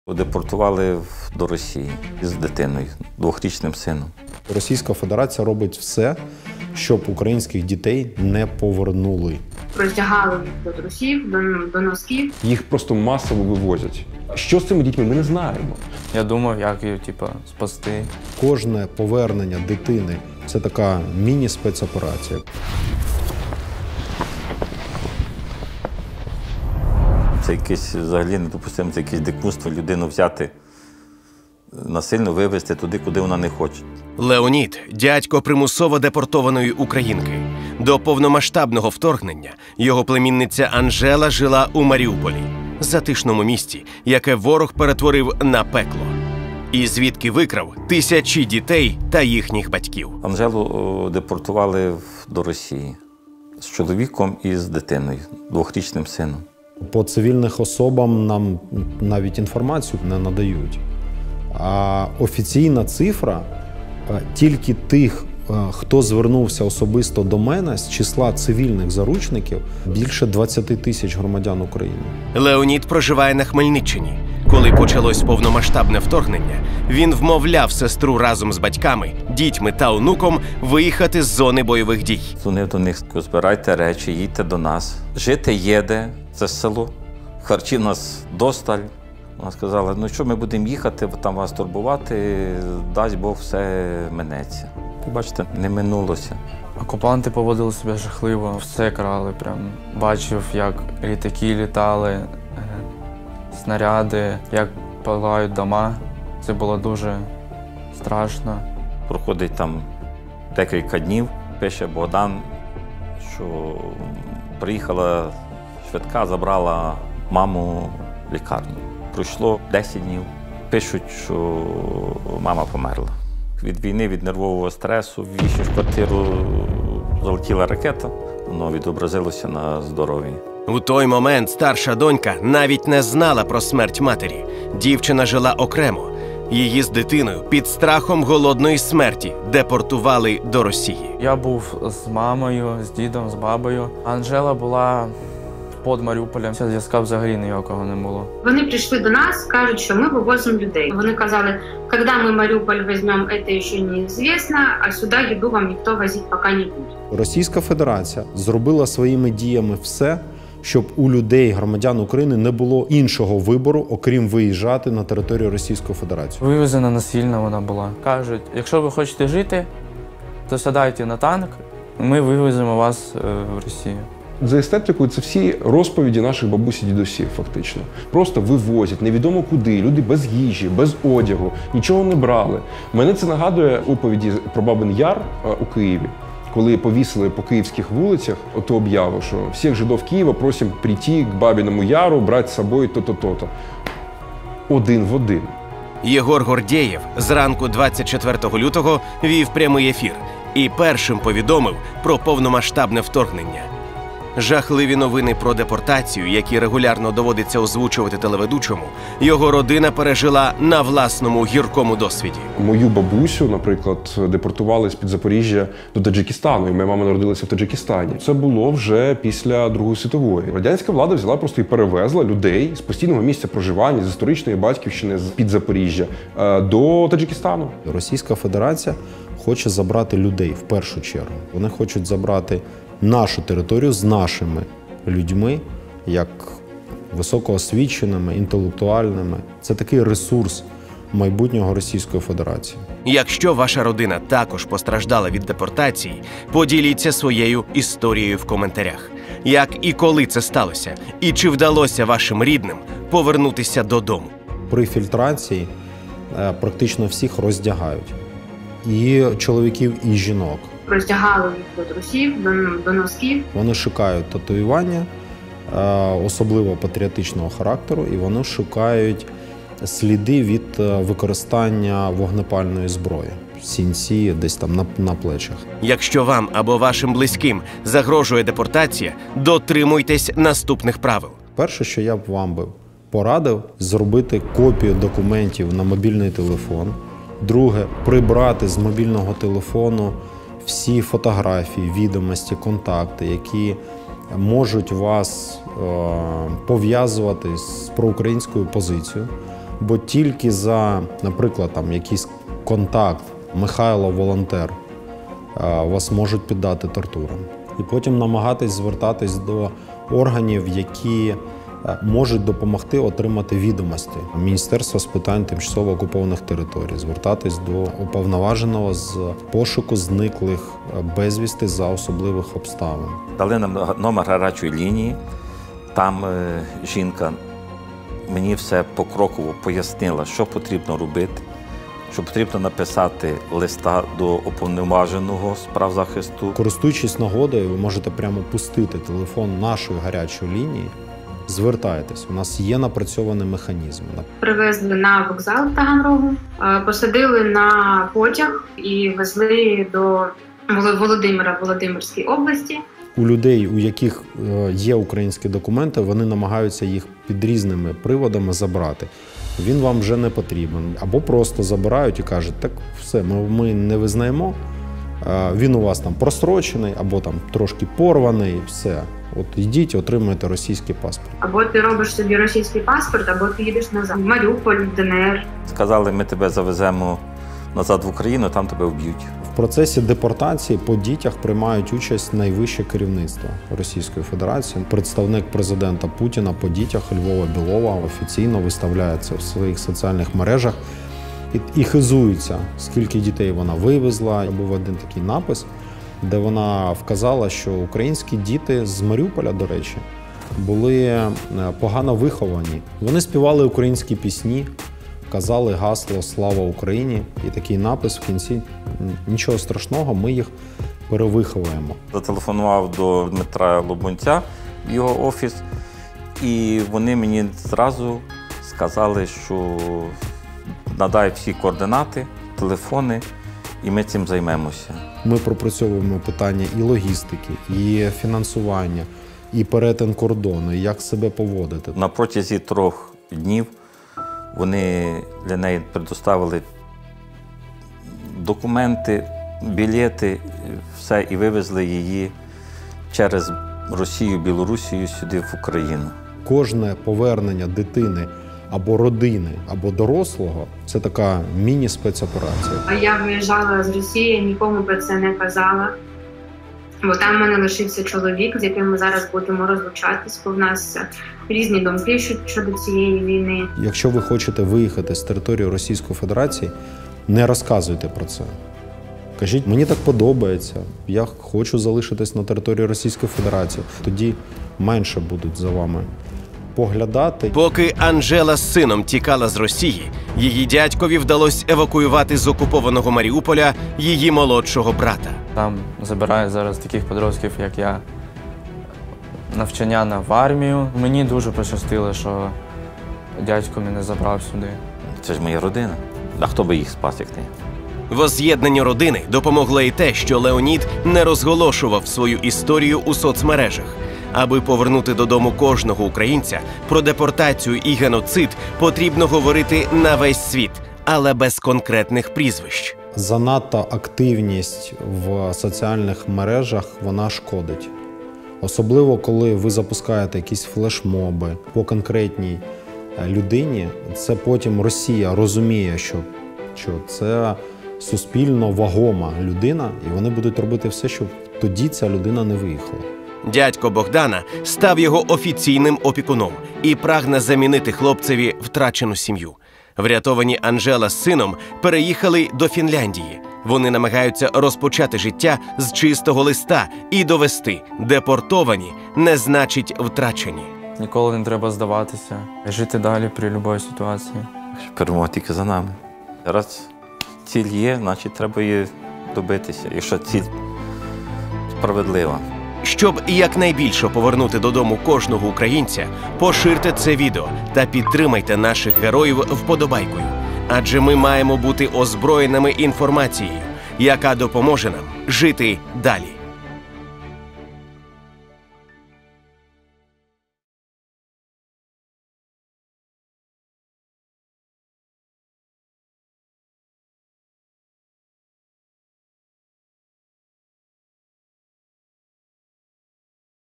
Депортували до Росії з дитиною, 2-річним сином. Російська Федерація робить все, щоб українських дітей не повернули. Роздягали їх до трусів, до носків. Їх просто масово вивозять. Що з цими дітьми, ми не знаємо. Я думав, як її спасти. Кожне повернення дитини – це така міні-спецоперація. Це якесь взагалі недопустимо, це якесь дикунство людину взяти, насильно вивезти туди, куди вона не хоче. Леонід – дядько примусово депортованої українки. До повномасштабного вторгнення його племінниця Анжела жила у Маріуполі, затишному місті, яке ворог перетворив на пекло. І звідки викрав тисячі дітей та їхніх батьків. Анжелу депортували до Росії з чоловіком і з дитиною, 2-річним сином. По цивільних особам нам навіть інформацію не надають. А офіційна цифра тільки тих, хто звернувся особисто до мене з числа цивільних заручників, більше 20 тисяч громадян України. Леонід проживає на Хмельниччині. Коли почалось повномасштабне вторгнення, він вмовляв сестру разом з батьками, дітьми та онуком виїхати з зони бойових дій. Дзвонив до них, сказав: збирайте речі, їдьте до нас. Жити є де, це село. Харчів нас досталь. Вона сказала: ну що ми будемо їхати, там вас турбувати, дасть Бог, все минеться. І бачите, не минулося. Окупанти поводили себе жахливо, все крали. Прям бачив, як літаки літали, снаряди, як палають дома. Це було дуже страшно. Проходить там декілька днів, пише Богдан, що приїхала швидка, забрала маму в лікарню. Пройшло 10 днів. Пишуть, що мама померла. Від війни, від нервового стресу, в їхню квартиру залетіла ракета, воно відобразилося на здоров'ї. У той момент старша донька навіть не знала про смерть матері. Дівчина жила окремо. Її з дитиною під страхом голодної смерті депортували до Росії. Я був з мамою, з дідом, з бабою. Анжела була під Маріуполем. Зв'язка взагалі ніякого не було. Вони прийшли до нас, кажуть, що ми вивозимо людей. Вони казали: коли ми Маріуполь візьмемо, це ще неізвісно, а сюди їду вам ніхто возити поки не буде. Російська Федерація зробила своїми діями все, щоб у людей, громадян України, не було іншого вибору, окрім виїжджати на територію Російської Федерації. Вивезена насильно вона була. Кажуть: якщо ви хочете жити, то сідайте на танк, ми вивеземо вас в Росію. За естетикою це всі розповіді наших бабусі, дідусів, фактично. Просто вивозять, невідомо куди, люди без їжі, без одягу, нічого не брали. Мене це нагадує оповіді про Бабин Яр у Києві, коли повісили по київських вулицях оту об'яву, що всіх жидов Києва просимо прийти к Бабиному Яру, брати з собою то-то. Один в один. Єгор Гордєєв зранку 24 лютого вів прямий ефір і першим повідомив про повномасштабне вторгнення. Жахливі новини про депортацію, які регулярно доводиться озвучувати телеведучому, його родина пережила на власному гіркому досвіді. Мою бабусю, наприклад, депортували з-під Запоріжжя до Таджикистану, і моя мама народилася в Таджикистані. Це було вже після Другої світової. Радянська влада взяла просто і перевезла людей з постійного місця проживання, з історичної батьківщини, з-під Запоріжжя, до Таджикистану. Російська Федерація хоче забрати людей в першу чергу. Вони хочуть забрати нашу територію з нашими людьми, як високоосвіченими, інтелектуальними. Це такий ресурс майбутнього Російської Федерації. Якщо ваша родина також постраждала від депортації, поділіться своєю історією в коментарях. Як і коли це сталося? І чи вдалося вашим рідним повернутися додому? При фільтрації практично всіх роздягають. І чоловіків, і жінок. Роздягали їх до трусів, до носків. Вони шукають татуювання, особливо патріотичного характеру, і вони шукають сліди від використання вогнепальної зброї. Сінці десь там на плечах. Якщо вам або вашим близьким загрожує депортація, дотримуйтесь наступних правил. Перше, що я б вам порадив, зробити копію документів на мобільний телефон. Друге, прибрати з мобільного телефону всі фотографії, відомості, контакти, які можуть вас пов'язувати з проукраїнською позицією. Бо тільки за, наприклад, там якийсь контакт, Михайло волонтер, вас можуть піддати тортурам. І потім намагатись звертатись до органів, які можуть допомогти отримати відомості. Міністерство з питань тимчасово окупованих територій, звертатись до уповноваженого з пошуку зниклих безвісти за особливих обставин. Дали нам номер гарячої лінії, там жінка мені все покроково пояснила, що потрібно робити, що потрібно написати листа до уповноваженого з прав захисту. Користуючись нагодою, ви можете прямо пустити телефон нашої гарячої лінії, звертайтесь, у нас є напрацьований механізм. Привезли на вокзал в Таганрогу, посадили на потяг і везли до Володимира, Володимирській області. У людей, у яких є українські документи, вони намагаються їх під різними приводами забрати. Він вам вже не потрібен. Або просто забирають і кажуть, так все, ми не визнаємо, він у вас там прострочений, або там трошки порваний, все. От йдіть, отримуєте російський паспорт. Або ти робиш собі російський паспорт, або ти їдеш назад. В Маріуполь, в ДНР. Сказали, ми тебе завеземо назад в Україну, там тебе вб'ють. В процесі депортації по дітях приймають участь найвище керівництво Російської Федерації. Представник президента Путіна по дітях Львова Білова офіційно виставляє це в своїх соціальних мережах і хизується, скільки дітей вона вивезла. Був один такий напис, де вона вказала, що українські діти з Маріуполя, до речі, були погано виховані. Вони співали українські пісні, казали гасло «Слава Україні» і такий напис в кінці «Нічого страшного, ми їх перевиховуємо». Зателефонував до Дмитра Лубунця в його офіс, і вони мені зразу сказали, що надай всі координати, телефони, і ми цим займемося. Ми пропрацьовуємо питання і логістики, і фінансування, і перетин кордону, і як себе поводити. На протязі 3 днів вони для неї предоставили документи, білети, все, і вивезли її через Росію, Білорусію сюди, в Україну. Кожне повернення дитини або родини, або дорослого – це така міні-спецоперація. Я виїжджала з Росії, нікому про це не казала. Бо там в мене лишився чоловік, з яким ми зараз будемо розлучатись, бо в нас різні думки щодо цієї війни. Якщо ви хочете виїхати з території Російської Федерації, не розказуйте про це. Кажіть, мені так подобається, я хочу залишитись на території Російської Федерації. Тоді менше будуть за вами поглядати. Поки Анжела з сином тікала з Росії, її дядькові вдалося евакуювати з окупованого Маріуполя її молодшого брата. Там забирають зараз таких підлітків, як я, навчання в армію. Мені дуже пощастило, що дядько мене забрав сюди. Це ж моя родина. А хто би їх спас, як ти? Воз'єднанню родини допомогло і те, що Леонід не розголошував свою історію у соцмережах. Аби повернути додому кожного українця, про депортацію і геноцид потрібно говорити на весь світ, але без конкретних прізвищ. Занадто активність в соціальних мережах, вона шкодить. Особливо, коли ви запускаєте якісь флешмоби по конкретній людині, це потім Росія розуміє, що це суспільно вагома людина, і вони будуть робити все, щоб тоді ця людина не виїхала. Дядько Богдана став його офіційним опікуном і прагне замінити хлопцеві втрачену сім'ю. Врятовані Анжела з сином переїхали до Фінляндії. Вони намагаються розпочати життя з чистого листа і довести – депортовані не значить втрачені. Ніколи не треба здаватися, жити далі при будь-якій ситуації. Перемога тільки за нами. Раз ціль є, значить треба її добитися, якщо ціль справедлива. Щоб якнайбільше повернути додому кожного українця, поширте це відео та підтримайте наших героїв вподобайкою. Адже ми маємо бути озброєними інформацією, яка допоможе нам жити далі.